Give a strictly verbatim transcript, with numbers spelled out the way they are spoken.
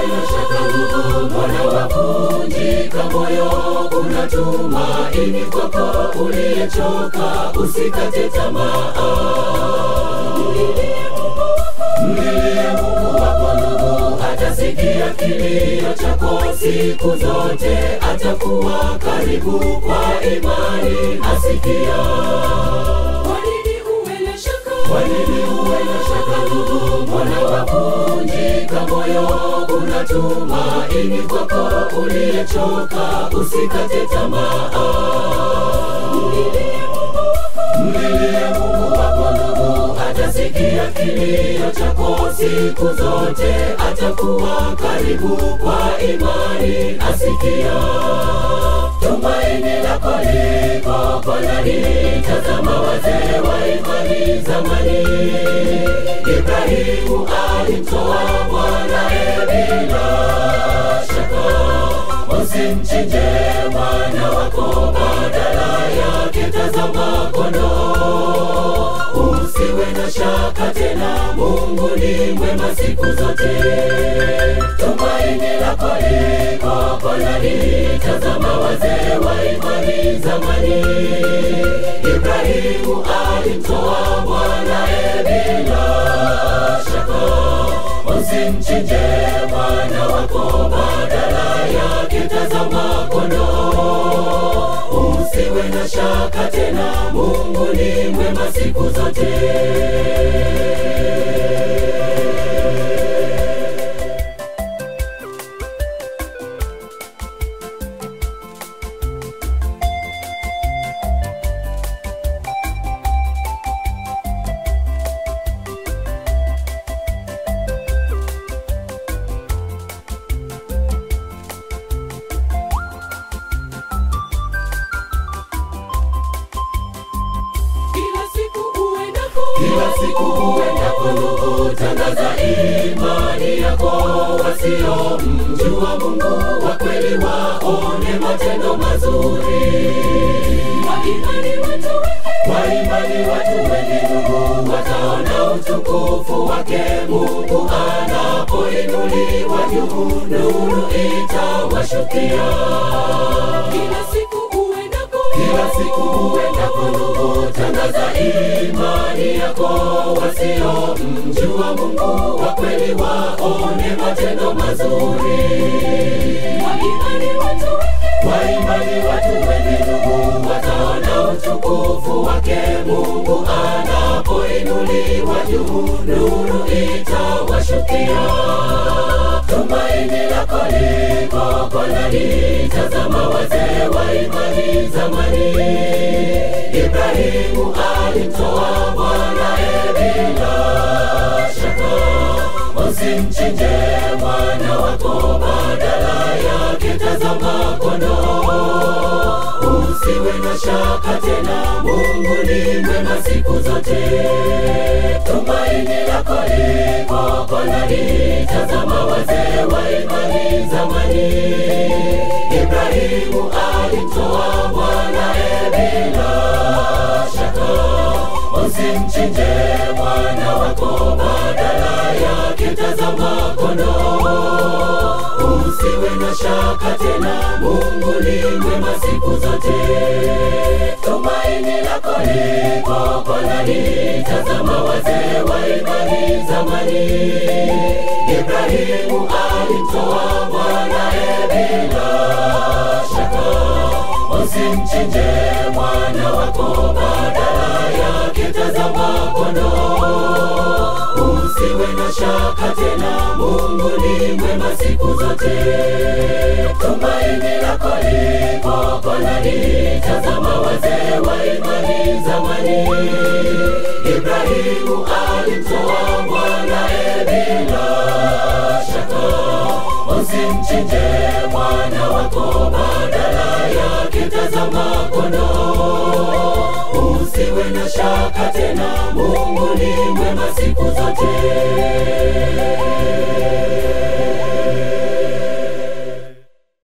na shaka ndugu, mbona wavunjika moyo? Kuna tumaini kwako uliyechoka, usikate tamaa. Mlilie Mungu wako ndugu, atasikia kilio chako siku zote, atakuwa karibu kwa imani, asikia. Kwa nini uwe na shaka? Kwa nini uwe na shaka ndugu, mbona wavunjika moyo? Kuna tumaini kwako uliyechoka, usikate tamaa. Mlilie Mungu wako ndugu, atasikia kilio chako siku zote, atakuwa karibu kwa imani, asikia. Tumaini lako liko kwa nani? Tazama wazee wa imani zamani. Ibrahimu alimtoa mwanae bila shaka. Usimchinje mwana wako, badala yake tazama kondoo. Usiwe na shaka tena, Mungu ni mwema siku zote. Tumaini lako liko kwa nani? Tazama wazee wa imani zamani. Ibrahimu alimtoa mwanae bila shaka. Usimchinje mwana wako, badala yake tazama kondoo. Usiwe na shaka tena, Mungu ni mwema siku zote. Kila siku uendako ndugu, tangaza imani yako. Wasiomjua Mungu wa kweli waone matendo mazuri. Kwa imani watu wengi, kwa imani watu wengi ndugu, wataona utukufu wake. Mungu anapoinuliwa juu, nuru itawashukia. Kila siku uendako, kila siku uendako ndugu, tangaza imani yako. Wasiomjua Mungu wa kweli waone matendo mazuri. Kwa imani watu wengi, kwa imani watu wengi ndugu, wataona utukufu wake. Mungu anapoinuliwa juu, nuru itawashukia. Tumaini lako liko kwa nani? Tazama wazee wa imani zamani. Ibrahimu alimtoa mwanae bila shaka. Usimchinje mwana wako, badala yake tazama kondoo. Usiwe na shaka tena, Mungu ni mwema siku zote. Tumaini lako liko kwa nani? Tazama wazee wa imani zamani. Ibrahimu alimtoa mwanae bila shaka. Usimchinje mwana wako, badala yake tazama kondoo. Usiwe na shaka tena, Mungu ni mwema siku zote. Tumaini lako liko kwa nani? Tazama wazee wa imani zamani. Ibrahimu alimtoa mwanae bila shaka. Usimchinje mwana wako, badala yake tazama kondoo. Usiwe na shaka tena, Mungu ni mwema siku zote. Tumaini lako liko kwa nani? Tazama wazee wa imani zamani. Ibrahimu alimtoa mwanae bila shaka. Usimchinje mwana wako, badala yake tazama kondoo. Usiwe na shaka tena,